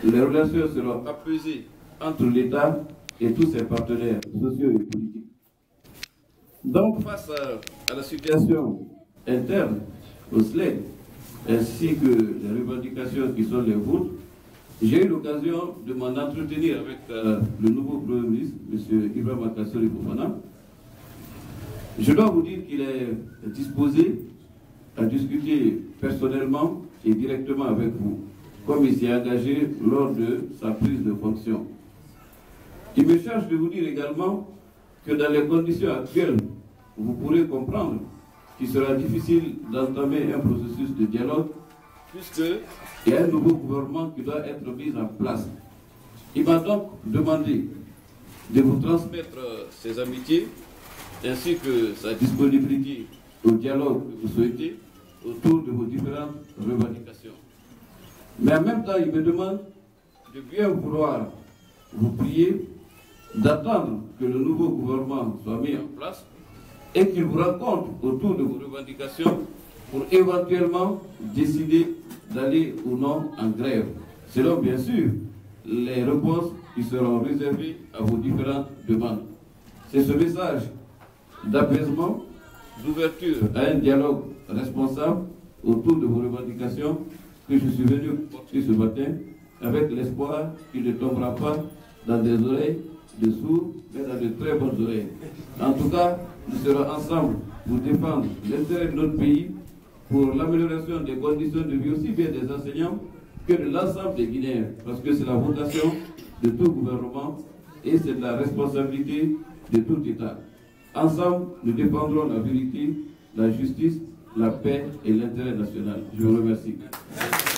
les relations seront apaisées entre l'État et tous ses partenaires sociaux et politiques. Donc, face à la situation interne au SLED, ainsi que les revendications qui sont les vôtres, j'ai eu l'occasion de m'en entretenir avec le nouveau Premier ministre, M. Ibrahima Kassori Fofana. Je dois vous dire qu'il est disposé à discuter personnellement et directement avec vous, comme il s'est engagé lors de sa prise de fonction. Il me charge de vous dire également que dans les conditions actuelles, vous pourrez comprendre qu'il sera difficile d'entamer un processus de dialogue puisqu'il y a un nouveau gouvernement qui doit être mis en place. Il m'a donc demandé de vous transmettre ses amitiés ainsi que sa disponibilité au dialogue que vous souhaitez autour de vos différentes revendications. Mais en même temps, il me demande de bien vouloir vous prier d'attendre que le nouveau gouvernement soit mis en place et qu'il vous rencontre autour de vos revendications pour éventuellement décider d'aller ou non en grève, selon bien sûr les réponses qui seront réservées à vos différentes demandes. C'est ce message d'apaisement, d'ouverture à un dialogue responsable autour de vos revendications que je suis venu porter ce matin avec l'espoir qu'il ne tombera pas dans des oreilles de sourds, mais dans de très bonnes oreilles. En tout cas, nous serons ensemble pour défendre l'intérêt de notre pays, pour l'amélioration des conditions de vie aussi bien des enseignants que de l'ensemble des Guinéens, parce que c'est la vocation de tout gouvernement et c'est de la responsabilité de tout État. Ensemble, nous défendrons la vérité, la justice, la paix et l'intérêt national. Je vous remercie.